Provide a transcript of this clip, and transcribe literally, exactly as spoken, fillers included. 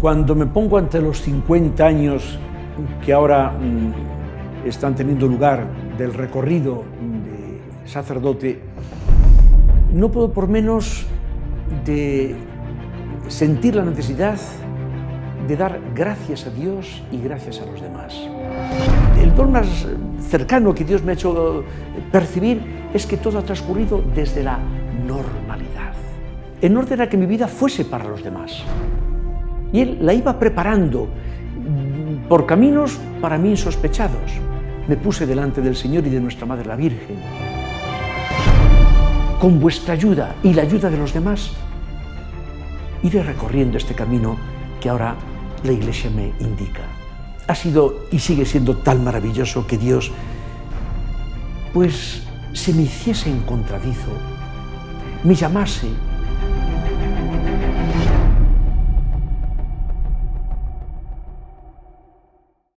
Cuando me pongo ante los cincuenta años que ahora mmm, están teniendo lugar del recorrido de sacerdote, no puedo por menos de sentir la necesidad de dar gracias a Dios y gracias a los demás. El don más cercano que Dios me ha hecho percibir es que todo ha transcurrido desde la normalidad, en orden a que mi vida fuese para los demás. Y Él la iba preparando por caminos para mí insospechados. Me puse delante del Señor y de nuestra Madre la Virgen. Con vuestra ayuda y la ayuda de los demás, iré recorriendo este camino que ahora la Iglesia me indica. Ha sido y sigue siendo tan maravilloso que Dios, pues, se me hiciese encontradizo, me llamase